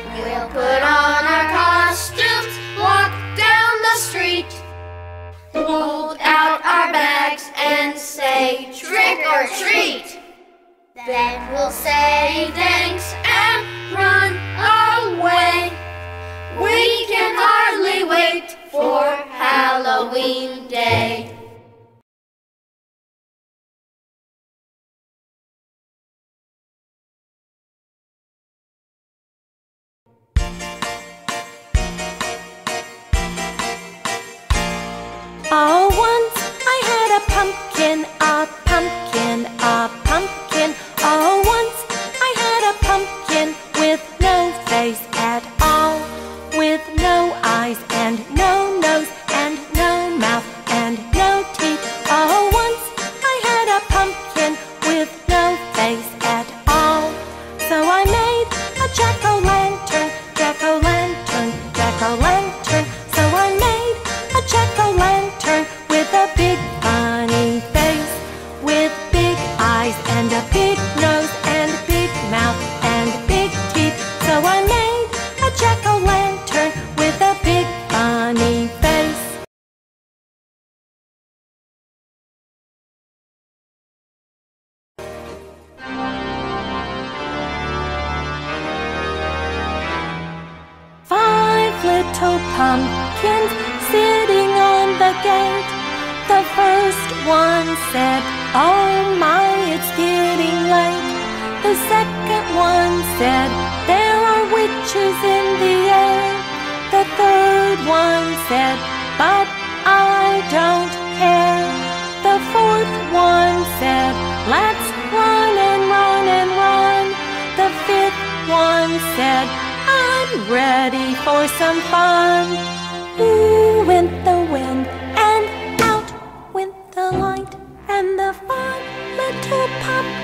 We'll put on our costumes, walk down the street, hold out our bags and say, trick or treat. Then we'll say thanks and run away. We can hardly wait for Halloween Day. Oh, once I had a pumpkin, a pumpkin, a pumpkin. Oh, once I had a pumpkin with no face at all, with no eyes and no nose and no mouth and no teeth. Oh, once I had a pumpkin with no face at all. So I made a jack-o'-lantern, jack-o'-lantern, jack-o'-lantern. So I made a jack-o'-lantern with a big funny face, with big eyes and a big nose and big mouth and big teeth. So I made a jack-o'-lantern with a big funny face. Five little pumpkins sitting on the gate. The first one said, oh my, it's getting late. The second one said, there are witches in the air. The third one said, but I don't care. The fourth one said, let's run and run and run. The fifth one said, I'm ready for some fun. Ooh, went the wind, and out went the light, and the five little pumpkins